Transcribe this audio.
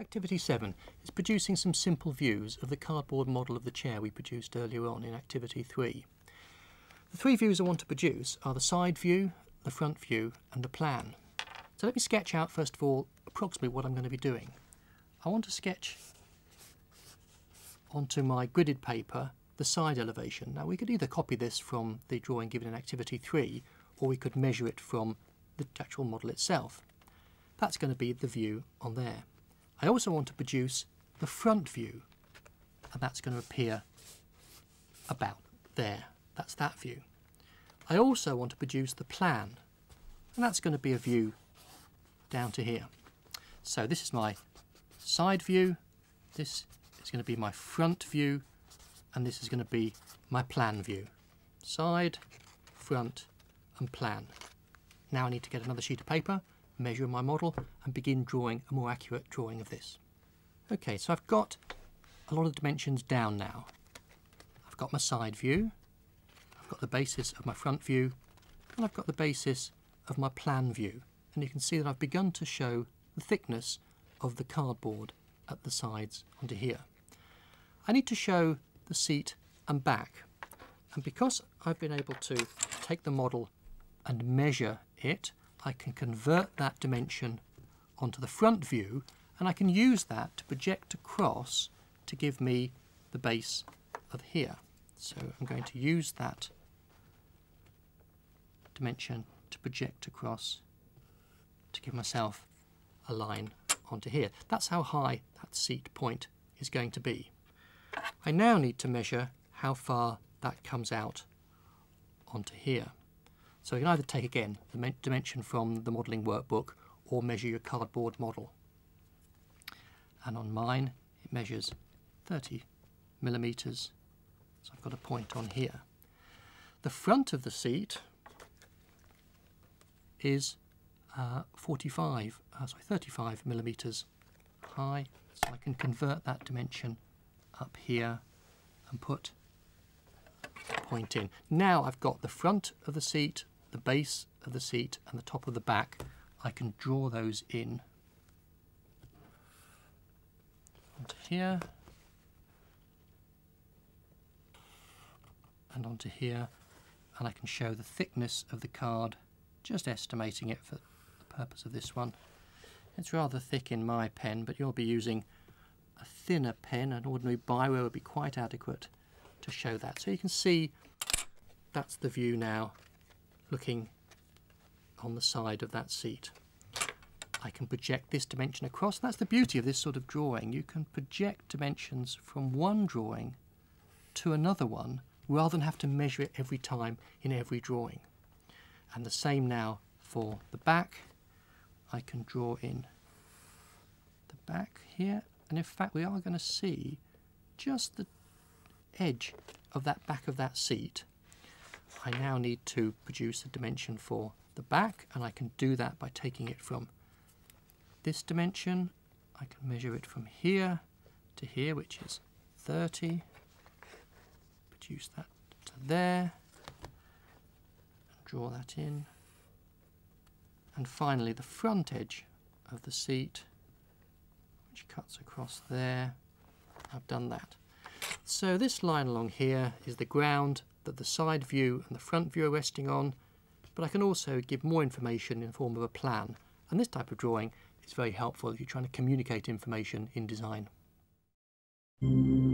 Activity 7 is producing some simple views of the cardboard model of the chair we produced earlier on in Activity 3. The three views I want to produce are the side view, the front view and the plan. So let me sketch out first of all approximately what I'm going to be doing. I want to sketch onto my gridded paper the side elevation. Now we could either copy this from the drawing given in Activity 3 or we could measure it from the actual model itself. That's going to be the view on there. I also want to produce the front view, and that's going to appear about there. That's that view. I also want to produce the plan, and that's going to be a view down to here. So this is my side view, this is going to be my front view, and this is going to be my plan view. Side, front and plan. Now I need to get another sheet of paper, measure my model and begin drawing a more accurate drawing of this. Okay, so I've got a lot of dimensions down now. I've got my side view, I've got the basis of my front view, and I've got the basis of my plan view. And you can see that I've begun to show the thickness of the cardboard at the sides onto here. I need to show the seat and back. And because I've been able to take the model and measure it, I can convert that dimension onto the front view, and I can use that to project across to give me the base of here. So I'm going to use that dimension to project across to give myself a line onto here. That's how high that seat point is going to be. I now need to measure how far that comes out onto here. So you can either take again the dimension from the modelling workbook or measure your cardboard model. And on mine it measures 30 millimetres, so I've got a point on here. The front of the seat is 35 millimetres high, so I can convert that dimension up here and put a point in. Now I've got the front of the seat, the base of the seat and the top of the back. I can draw those in onto here and onto here, and I can show the thickness of the card, just estimating it for the purpose of this one. It's rather thick in my pen, but you'll be using a thinner pen. An ordinary biro would be quite adequate to show that. So you can see that's the view now looking on the side of that seat. I can project this dimension across. That's the beauty of this sort of drawing. You can project dimensions from one drawing to another one rather than have to measure it every time in every drawing. And the same now for the back. I can draw in the back here, and in fact we are going to see just the edge of that back of that seat. I now need to produce a dimension for the back, and I can do that by taking it from this dimension. I can measure it from here to here, which is 30. Produce that to there, and draw that in. And finally the front edge of the seat, which cuts across there. I've done that. So this line along here is the ground that the side view and the front view are resting on, but I can also give more information in the form of a plan, and this type of drawing is very helpful if you're trying to communicate information in design.